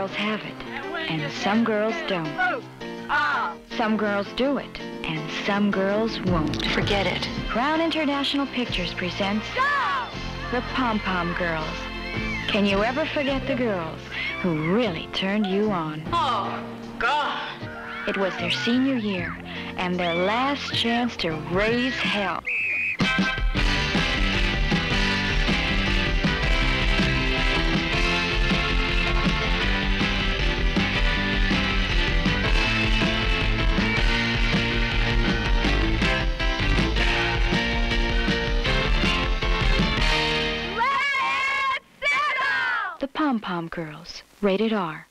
girls have it, and some girls don't. Some girls do it, and some girls won't. Forget it. Crown International Pictures presents the Pom Pom Girls. Can you ever forget the girls who really turned you on? Oh, God. It was their senior year and their last chance to raise hell. The Pom Pom Girls, rated R.